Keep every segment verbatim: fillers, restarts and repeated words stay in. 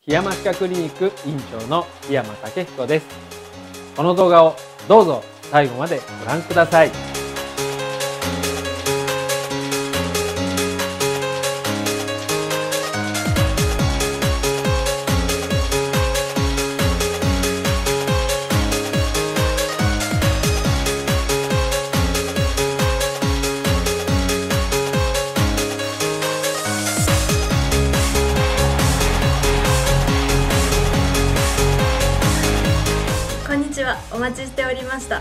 檜山歯科クリニック院長の檜山武彦です。この動画をどうぞ最後までご覧ください。 こんにちは、お待ちしておりました。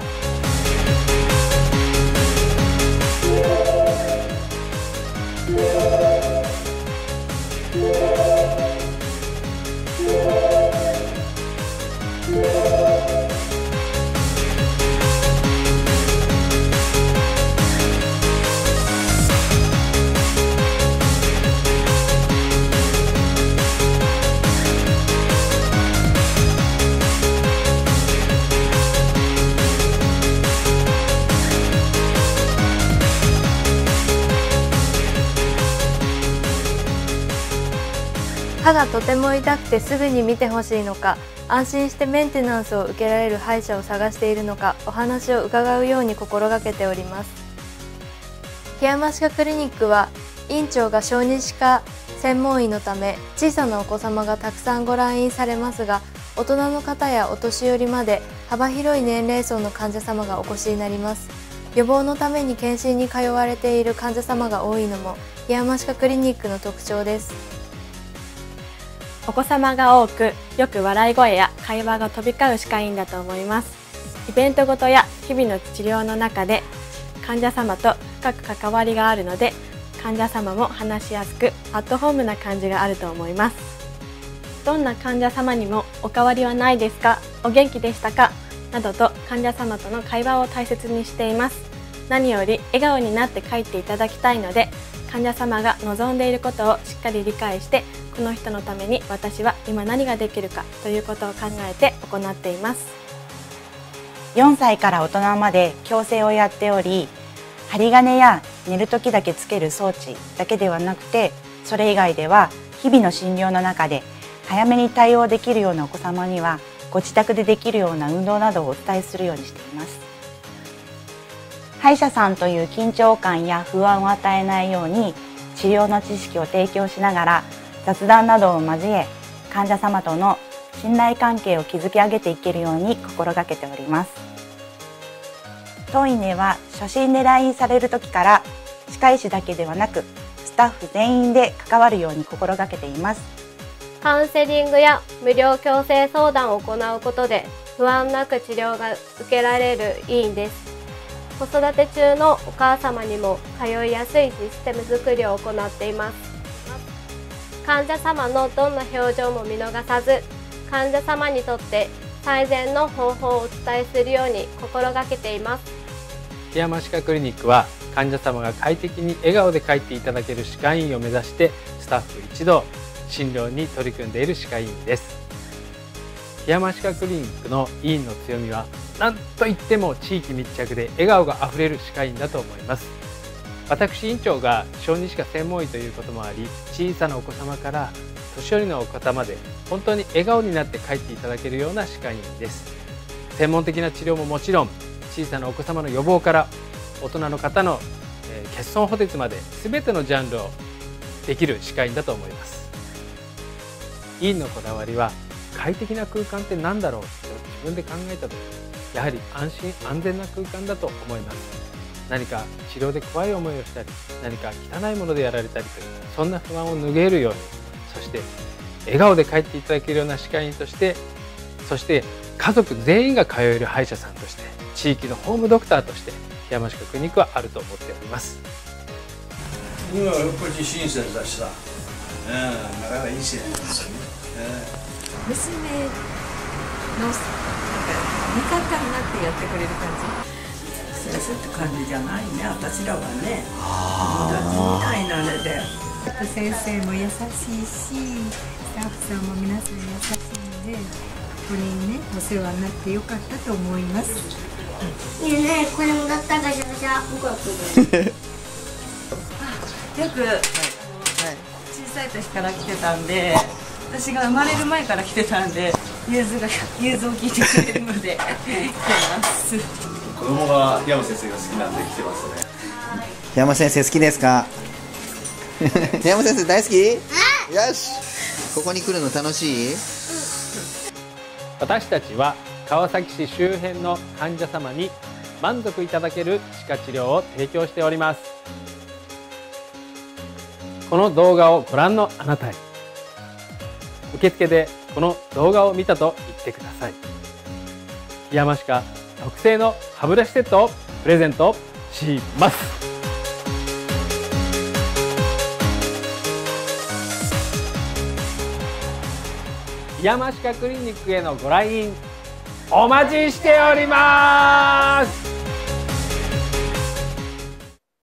歯がとても痛くてすぐに見てほしいのか、安心してメンテナンスを受けられる歯医者を探しているのか、お話を伺うように心がけております。檜山歯科クリニックは院長が小児歯科専門医のため、小さなお子様がたくさんご来院されますが、大人の方やお年寄りまで幅広い年齢層の患者様がお越しになります。予防のために検診に通われている患者様が多いのも檜山歯科クリニックの特徴です。 お子様が多く、よく笑い声や会話が飛び交う歯科医院だと思います。イベントごとや日々の治療の中で患者様と深く関わりがあるので、患者様も話しやすくアットホームな感じがあると思います。どんな患者様にもお変わりはないですか、お元気でしたかなどと患者様との会話を大切にしています。何より笑顔になって帰っていただきたいので、患者様が望んでいることをしっかり理解して、この人のために私は今何ができるかということを考えて行っています。 よんさいから大人まで矯正をやっており、針金や寝る時だけつける装置だけではなくて、それ以外では日々の診療の中で早めに対応できるようなお子様には、ご自宅でできるような運動などをお伝えするようにしています。歯医者さんという緊張感や不安を与えないように、治療の知識を提供しながら雑談などを交え、患者様との信頼関係を築き上げていけるように心がけております。当院では初診で来院される時から歯科医師だけではなく、スタッフ全員で関わるように心がけています。 カウンセリングや無料矯正相談を行うことで不安なく治療が受けられる医院です。子育て中のお母様にも通いやすいシステム作りを行っています。患者様のどんな表情も見逃さず、患者様にとって最善の方法をお伝えするように心がけています。 檜山歯科クリニックは患者様が快適に笑顔で帰っていただける歯科医院を目指して、スタッフ一同診療に取り組んでいる歯科医院です。檜山歯科クリニックの医院の強みは、何といっても地域密着で笑顔があふれる歯科医院だと思います。私院長が小児歯科専門医ということもあり、小さなお子様から年寄りの方まで本当に笑顔になって帰っていただけるような歯科医院です。専門的な治療ももちろん、小さなお子様の予防から大人の方の欠損補填まで全てのジャンルをできる歯科医院だと思います。医院のこだわりは、快適な空間って何だろうと自分で考えた時、やはり安心安全な空間だと思います。何か治療で怖い思いをしたり、何か汚いものでやられたりという、そんな不安を拭えるように、そして笑顔で帰っていただけるような歯科医院として、そして家族全員が通える歯医者さんとして、地域のホームドクターとして檜山歯科クリニックはあると思っております。 今はやっぱり親切だしさ、うん、なかなかいいしね、うん、 娘のなんか味方になってやってくれる感じ。先生って感じじゃないね、私らはね。友達みたいなあれで。 先生も優しいし、スタッフさんも皆さん優しいので、ここにねお世話になってよかったと思います。 ねえねえ、これもらったかしらしゃ。僕はこれ。 よく、はい、小さい時から来てたんで、 私が生まれる前から来てたんで、融通が融通を聞いてくれるので来てます。 子供が檜山先生が好きなんで来てますね。 檜山先生好きですか？檜山先生大好き？よし。ここに来るの楽しい？ 私たちは川崎市周辺の患者様に満足いただける歯科治療を提供しております。この動画をご覧のあなたへ、受付でこの動画を見たと言ってください。檜山歯科特製の歯ブラシセットをプレゼントします。檜山歯科クリニックへのご来院お待ちしております。